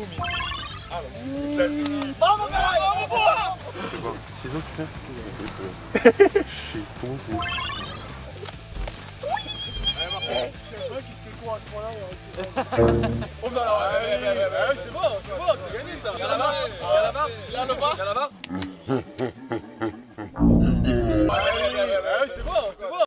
chifoumi. Ah non. Bravo, bravo. Ciseaux, tu fais? Ciseaux. Chifoumi. Je savais pas qu'il c'était court à ce point-là. Oh non, non, c'est bon, c'est gagné ça. Y'a la barre, y'a la barre, là le bas, y'a la barre. C'est bon, c'est bon.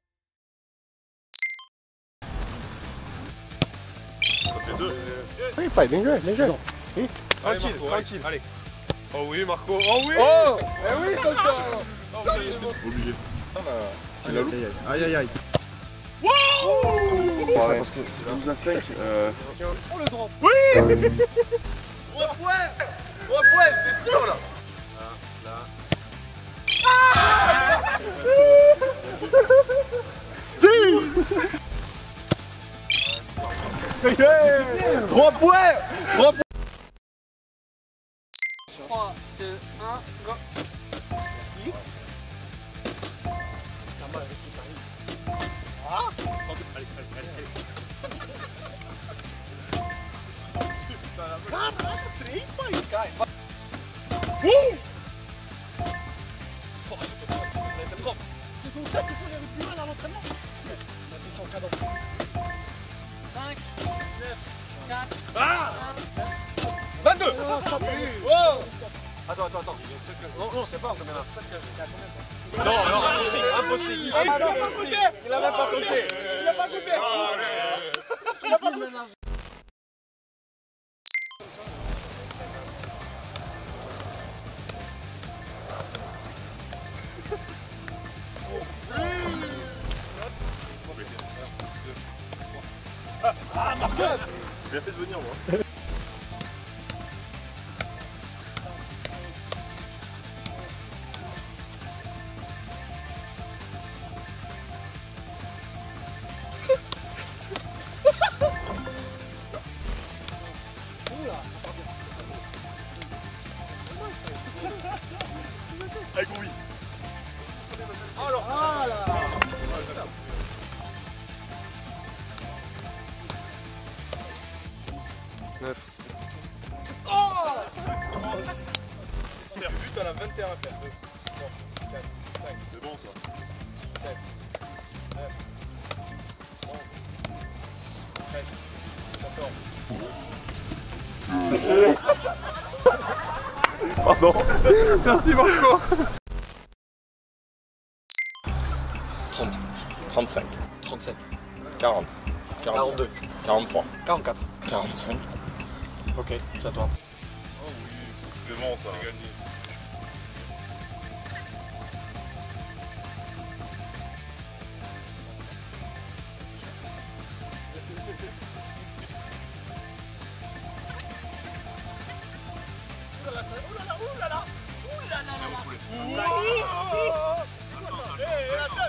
Ça fait 2. Oui, pas bien joué, bien joué. Oui. Tranquille, tranquille. Allez. Oh oui, Marco. Oh oui. Oh, eh oui, tonton. Obligé. C'est la loupe. Aïe aïe aïe. Wow. C'est parce que c'est 12 à 5. Oh le grand. Oui. 3 points. 3 points, c'est sûr là. Là. 3 points. 3 points. 3, 2, 1, go. Merci. Ah. Allez. Caraca, 3, pai. Cai. C'est comme ça qu'il faut les rugbyman à l'entraînement. On a fait son cadre. 5, 9, 4, Ah. 1, 22. Oh, stop. Oh. Attends. Non, c'est pas en caméra. Non, impossible. Il a pas goûté. Il a même pas compté. Il a pas goûté. Il a pas goûté. Ah, Marco. J'ai bien fait de venir moi. Avec oui. Alors, ah là. 9. Oh. But à la 21 à faire. 2, 3, 4, 5. C'est bon ça. 7, 9, 11, 13, 14. Pardon. Merci Marco. 30, 35, 37, 40, 42, 43, 44. 45. Ok, c'est à toi. Oh oui, c'est bon ça. C'est gagné. Oulala. C'est quoi ça? Eh, la tête.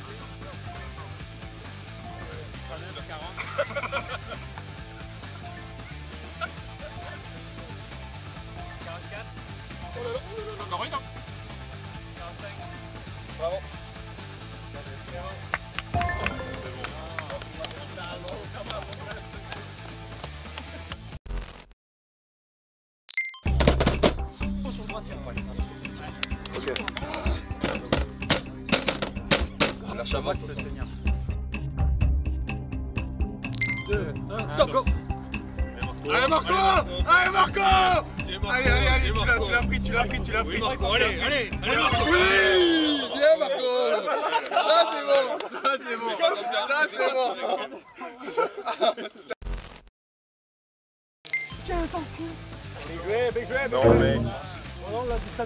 40. Oh là là, encore une. 45. Bravo. Ok. La chavale, c'est tenir. 2, 1, go! Allez Marco! Allez Marco! Allez, tu l'as pris. Oui, Marco, allez. Marco. Oui! Bien Marco! Ça c'est bon! Bien joué, Non mec. on l'a dit ça.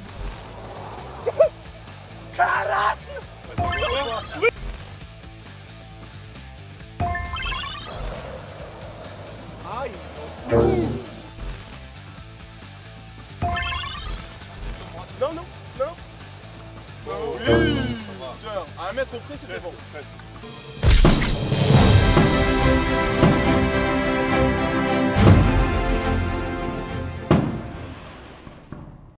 Aïe! Non. Oui! À 1 mètre près, c'était bon. Presque.